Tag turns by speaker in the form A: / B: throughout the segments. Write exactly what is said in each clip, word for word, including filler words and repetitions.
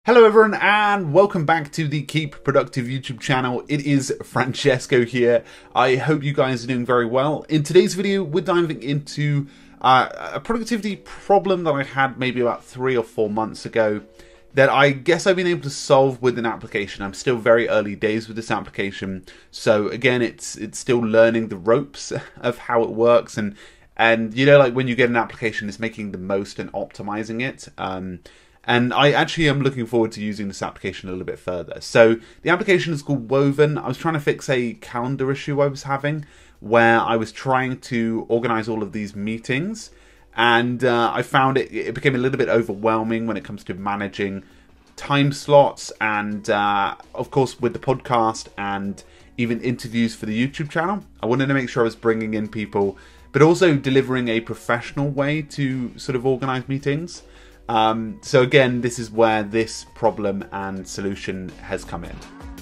A: Hello everyone and welcome back to the Keep Productive YouTube channel. It is Francesco here. I hope you guys are doing very well. In today's video we're diving into uh, a productivity problem that I had maybe about three or four months ago that I guess I've been able to solve with an application. I'm still very early days with this application, so again it's it's still learning the ropes of how it works, and and you know, like when you get an application, it's making the most and optimizing it. Um, And I actually am looking forward to using this application a little bit further. So the application is called Woven. I was trying to fix a calendar issue I was having where I was trying to organize all of these meetings. And uh, I found it, it became a little bit overwhelming when it comes to managing time slots. And uh, of course, with the podcast and even interviews for the YouTube channel, I wanted to make sure I was bringing in people, but also delivering a professional way to sort of organize meetings. Um, so again, this is where this problem and solution has come in.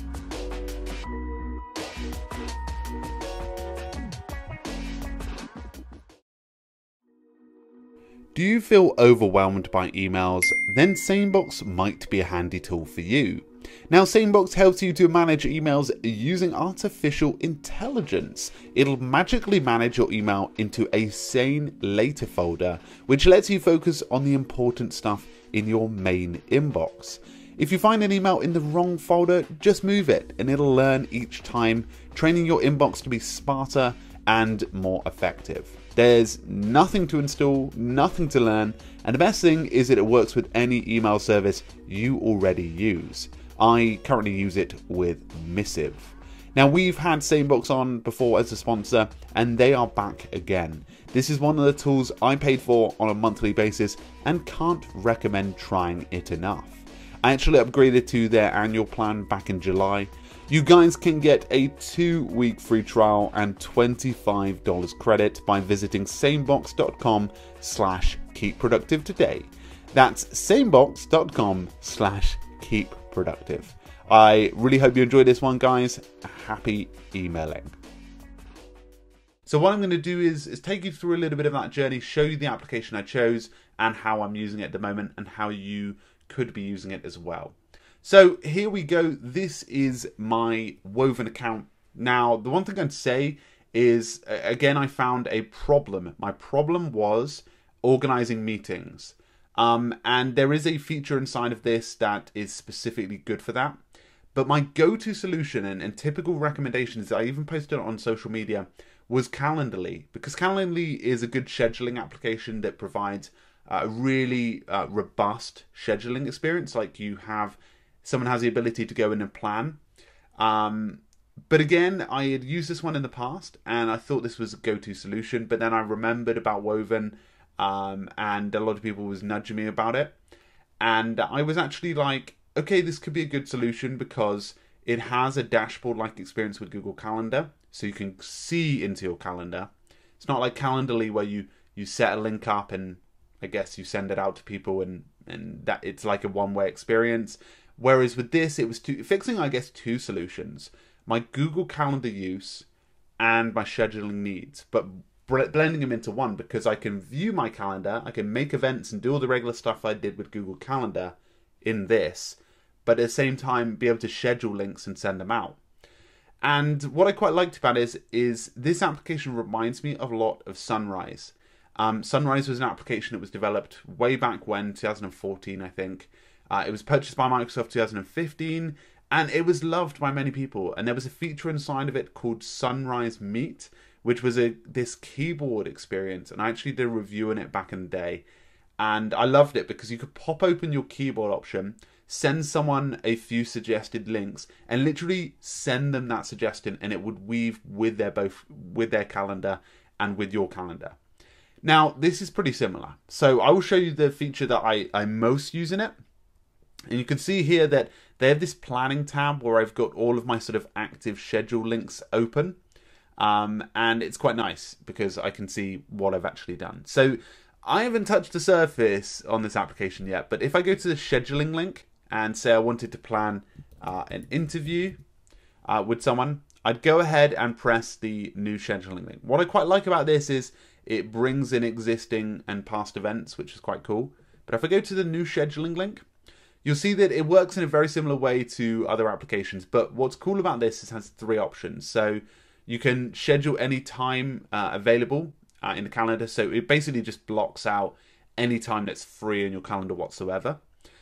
A: Do you feel overwhelmed by emails? Then SaneBox might be a handy tool for you. Now, SaneBox helps you to manage emails using artificial intelligence. It'll magically manage your email into a Sane Later folder, which lets you focus on the important stuff in your main inbox. If you find an email in the wrong folder, just move it and it'll learn each time, training your inbox to be smarter and more effective. There's nothing to install, nothing to learn, and the best thing is that it works with any email service you already use. I currently use it with Missive. Now, we've had SaneBox on before as a sponsor, and they are back again. This is one of the tools I paid for on a monthly basis and can't recommend trying it enough. I actually upgraded to their annual plan back in July. You guys can get a two-week free trial and twenty-five dollars credit by visiting sanebox.com slash keep productive today. That's sanebox.com slash keep productive. I really hope you enjoyed this one, guys. Happy emailing. So what I'm going to do is, is take you through a little bit of that journey, show you the application I chose and how I'm using it at the moment and how you could be using it as well. So here we go. This is my Woven account. Now, the one thing I'd say is, again, I found a problem. My problem was organizing meetings. Um, and there is a feature inside of this that is specifically good for that. But my go-to solution and, and typical recommendations, I even posted it on social media, was Calendly. Because Calendly is a good scheduling application that provides a really uh, robust scheduling experience. Like you have, someone has the ability to go in and plan. Um, but again, I had used this one in the past and I thought this was a go-to solution. But then I remembered about Woven. Um, and a lot of people was nudging me about it, and I was actually like, okay, this could be a good solution because it has a dashboard-like experience with Google Calendar, so you can see into your calendar. It's not like Calendly where you you set a link up and I guess you send it out to people and and that it's like a one-way experience. Whereas with this, it was two, fixing I guess two solutions: my Google Calendar use and my scheduling needs, but blending them into one, because I can view my calendar, I can make events and do all the regular stuff I did with Google Calendar in this, but at the same time be able to schedule links and send them out. And what I quite liked about it is, is this application reminds me of a lot of Sunrise. Um, Sunrise was an application that was developed way back when, two thousand fourteen, I think. Uh, it was purchased by Microsoft two thousand fifteen, and it was loved by many people. And there was a feature inside of it called Sunrise Meet, which was a this keyboard experience, and I actually did a review on it back in the day, and I loved it because you could pop open your keyboard option, send someone a few suggested links, and literally send them that suggestion, and it would weave with their both with their calendar and with your calendar. Now, this is pretty similar, so I will show you the feature that I I most use in it, and you can see here that they have this planning tab where I've got all of my sort of active schedule links open. Um, and it's quite nice because I can see what I've actually done. So I haven't touched the surface on this application yet, but if I go to the scheduling link and say I wanted to plan uh, an interview uh, with someone, I'd go ahead and press the new scheduling link. What I quite like about this is it brings in existing and past events, which is quite cool. But if I go to the new scheduling link, you'll see that it works in a very similar way to other applications. But what's cool about this is it has three options. So you can schedule any time uh, available uh, in the calendar. So it basically just blocks out any time that's free in your calendar whatsoever.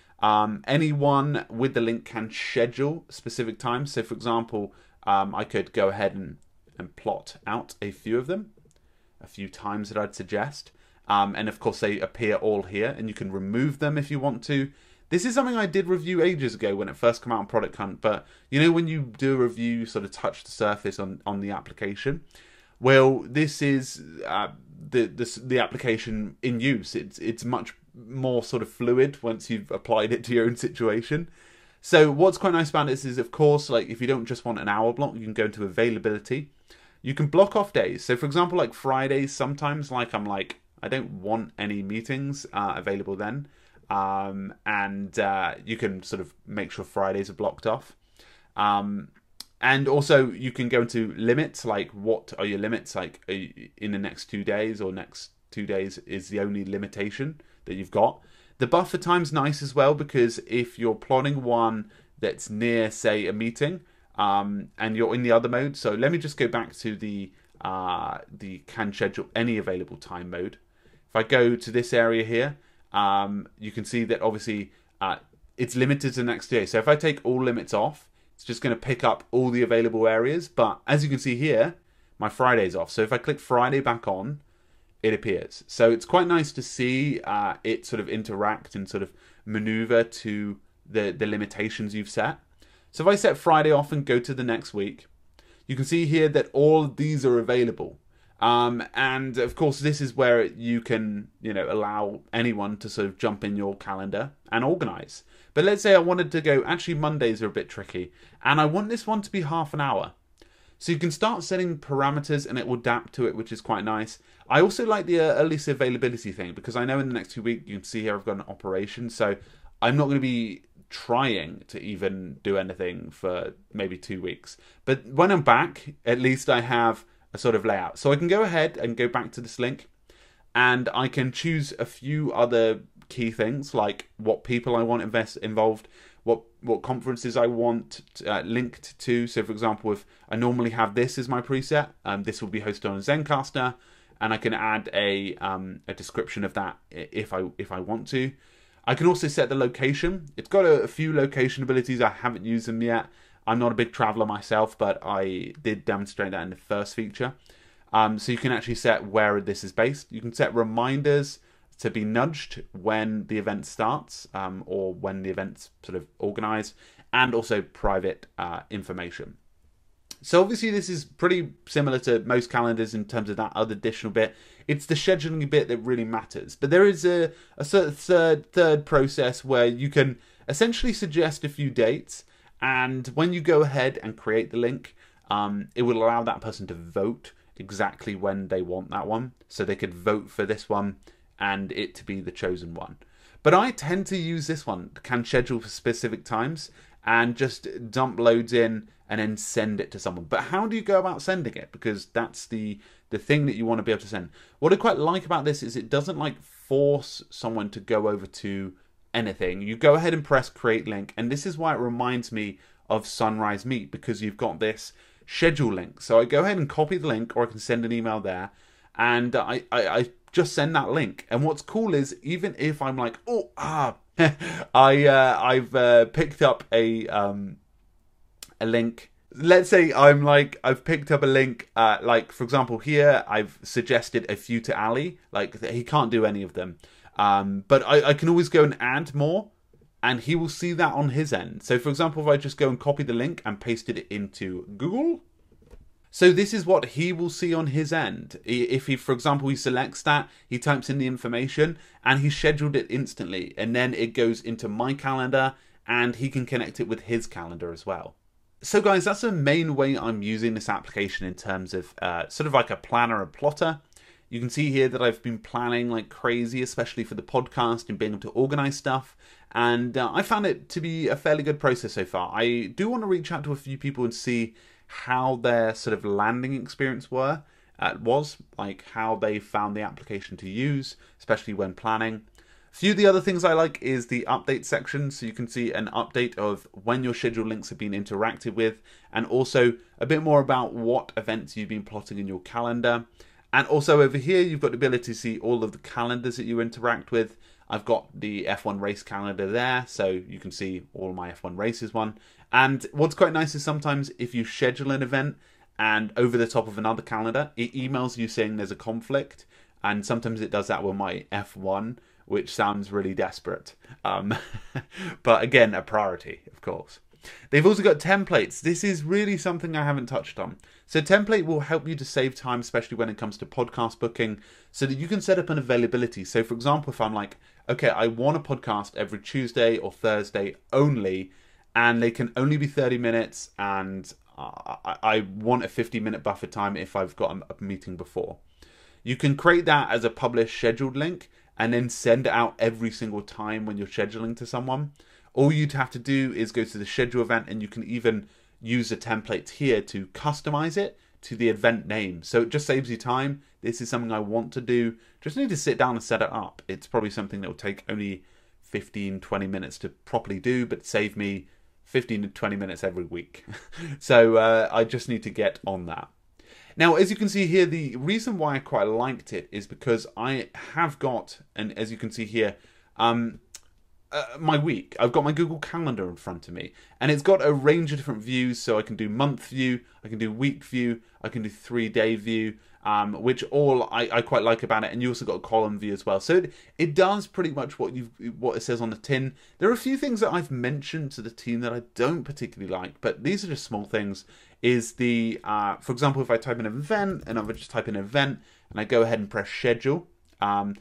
A: Um, anyone with the link can schedule specific times. So for example, um, I could go ahead and, and plot out a few of them, a few times that I'd suggest. Um, and of course they appear all here, and you can remove them if you want to. This is something I did review ages ago when it first came out on Product Hunt, but you know when you do a review, you sort of touch the surface on, on the application. Well, this is uh, the, the the application in use. It's it's much more sort of fluid once you've applied it to your own situation. So what's quite nice about this is, of course, like if you don't just want an hour block, you can go into availability. You can block off days. So for example, like Fridays, sometimes like I'm like, I don't want any meetings uh, available then. Um, and uh, you can sort of make sure Fridays are blocked off. Um, and also you can go into limits, like what are your limits, like are you, in the next two days or next two days is the only limitation that you've got. The buffer time's nice as well, because if you're plotting one that's near, say, a meeting, um, and you're in the other mode. So let me just go back to the, uh, the can schedule any available time mode. If I go to this area here, Um, you can see that obviously uh, it's limited to the next day. So if I take all limits off, it's just going to pick up all the available areas. But as you can see here, my Friday's off. So if I click Friday back on, it appears. So it's quite nice to see uh, it sort of interact and sort of maneuver to the, the limitations you've set. So if I set Friday off and go to the next week, you can see here that all of these are available. Um, and of course, this is where you can, you know, allow anyone to sort of jump in your calendar and organize. But let's say I wanted to go, actually Mondays are a bit tricky, and I want this one to be half an hour. So you can start setting parameters and it will adapt to it, which is quite nice. I also like the uh, earliest availability thing, because I know in the next two weeks, you can see here I've got an operation. So I'm not going to be trying to even do anything for maybe two weeks. But when I'm back, at least I have a sort of layout. So I can go ahead and go back to this link, and I can choose a few other key things, like what people I want invest involved, what what conferences I want uh, linked to. So for example, if I normally have this as my preset, um, this will be hosted on Zencaster, and I can add a um, a description of that if I if I want to. I can also set the location. It's got a, a few location abilities. I haven't used them yet. I'm not a big traveler myself, but I did demonstrate that in the first feature. Um, so you can actually set where this is based. You can set reminders to be nudged when the event starts, um, or when the event's sort of organized, and also private uh, information. So obviously this is pretty similar to most calendars in terms of that other additional bit. It's the scheduling bit that really matters. But there is a, a sort of third, third process where you can essentially suggest a few dates, and when you go ahead and create the link, um, it will allow that person to vote exactly when they want that one. So they could vote for this one and it to be the chosen one. But I tend to use this one, can schedule for specific times, and just dump loads in and then send it to someone. But how do you go about sending it? Because that's the, the thing that you want to be able to send. What I quite like about this is it doesn't like force someone to go over to anything. You go ahead and press create link, and this is why it reminds me of Sunrise Meet, because you've got this schedule link. So I go ahead and copy the link, or I can send an email there, and I, I, I just send that link. And what's cool is, even if I'm like, oh ah I uh, I've uh, picked up a um a link. Let's say I'm like, I've picked up a link, uh, like for example here, I've suggested a few to Ali. Like he can't do any of them. Um, but I, I can always go and add more, and he will see that on his end. So for example, if I just go and copy the link and pasted it into Google, so this is what he will see on his end. If he, for example, he selects that, he types in the information, and he's scheduled it instantly, and then it goes into my calendar, and he can connect it with his calendar as well. So guys, that's the main way I'm using this application in terms of uh, sort of like a planner and plotter. You can see here that I've been planning like crazy, especially for the podcast and being able to organize stuff. And uh, I found it to be a fairly good process so far. I do want to reach out to a few people and see how their sort of landing experience were, uh, was, like how they found the application to use, especially when planning. A few of the other things I like is the update section, so you can see an update of when your scheduled links have been interacted with, and also a bit more about what events you've been plotting in your calendar. And also over here, you've got the ability to see all of the calendars that you interact with. I've got the F one race calendar there, so you can see all my F one races one. And what's quite nice is sometimes if you schedule an event and over the top of another calendar, it emails you saying there's a conflict. And sometimes it does that with my F one, which sounds really desperate. Um, but again, a priority, of course. They've also got templates. This is really something I haven't touched on. So template will help you to save time, especially when it comes to podcast booking, so that you can set up an availability. So for example, if I'm like, okay, I want a podcast every Tuesday or Thursday only, and they can only be thirty minutes, and I, I want a fifty minute buffer time if I've got a meeting before. You can create that as a published scheduled link and then send it out every single time when you're scheduling to someone. All you'd have to do is go to the schedule event, and you can even use the templates here to customize it to the event name. So it just saves you time. This is something I want to do. Just need to sit down and set it up. It's probably something that will take only fifteen, twenty minutes to properly do, but save me fifteen to twenty minutes every week. So uh, I just need to get on that. Now, as you can see here, the reason why I quite liked it is because I have got, and as you can see here, um, uh, my week. I've got my Google Calendar in front of me, and it's got a range of different views. So I can do month view, I can do week view, I can do three day view, um, which all I, I quite like about it. And you also got a column view as well. So it, it does pretty much what you what it says on the tin. There are a few things that I've mentioned to the team that I don't particularly like, but these are just small things. Is the, uh, for example, if I type in an event and I would just type in event and I go ahead and press schedule, um,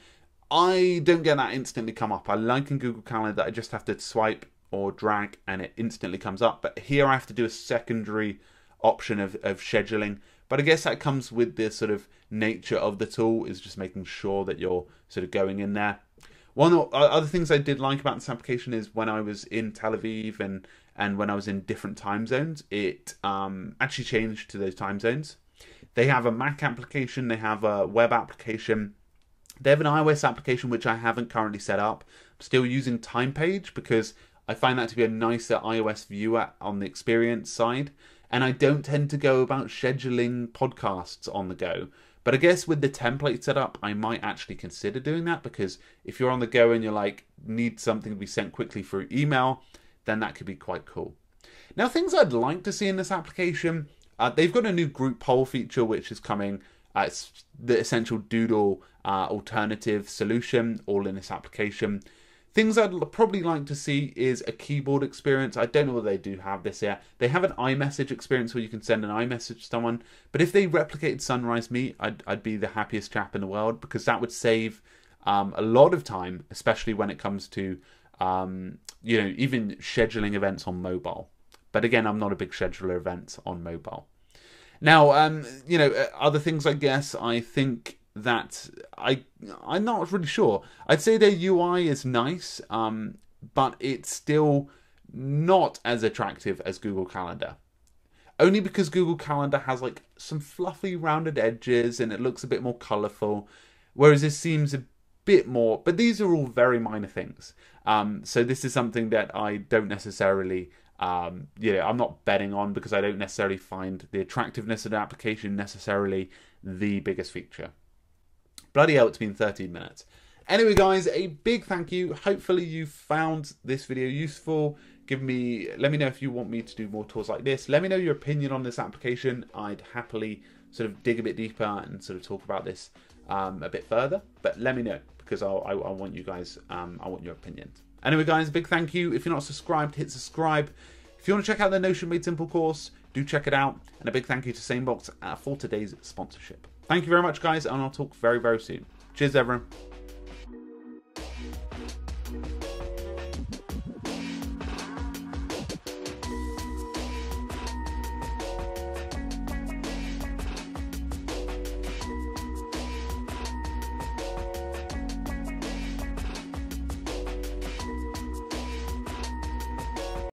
A: I don't get that instantly come up. I like in Google Calendar that I just have to swipe or drag and it instantly comes up. But here I have to do a secondary option of, of scheduling. But I guess that comes with the sort of nature of the tool, is just making sure that you're sort of going in there. One of the other things I did like about this application is when I was in Tel Aviv and and when I was in different time zones, it um, actually changed to those time zones. They have a Mac application, they have a web application, they have an iOS application which I haven't currently set up. I'm still using TimePage because I find that to be a nicer iOS view on the experience side, and I don't tend to go about scheduling podcasts on the go. But I guess with the template set up, I might actually consider doing that, because if you're on the go and you're like, need something to be sent quickly through email, then that could be quite cool. Now, things I'd like to see in this application, uh, they've got a new group poll feature which is coming. Uh, it's the essential doodle uh, alternative solution, all in this application. Things I'd probably like to see is a keyboard experience. I don't know whether they do have this yet. They have an iMessage experience where you can send an iMessage to someone. But if they replicated Sunrise Me, I'd, I'd be the happiest chap in the world, because that would save um, a lot of time, especially when it comes to um, you know, even scheduling events on mobile. But again, I'm not a big scheduler of events on mobile. Now, um, you know, other things, I guess, I think that I, I'm not really sure. I'd say their U I is nice, um, but it's still not as attractive as Google Calendar. Only because Google Calendar has like some fluffy rounded edges and it looks a bit more colourful, whereas this seems a bit more, but these are all very minor things. Um, so this is something that I don't necessarily, um, you know, I'm not betting on, because I don't necessarily find the attractiveness of the application necessarily the biggest feature. Bloody hell, it's been thirteen minutes. Anyway, guys, a big thank you. Hopefully you found this video useful. Give me, let me know if you want me to do more tours like this. Let me know your opinion on this application. I'd happily sort of dig a bit deeper and sort of talk about this um, a bit further. But let me know, because I'll, I, I want you guys, um, I want your opinions. Anyway, guys, a big thank you. If you're not subscribed, hit subscribe. If you want to check out the Notion Made Simple course, do check it out. And a big thank you to Sanebox uh, for today's sponsorship. Thank you very much, guys, and I'll talk very, very soon. Cheers, everyone.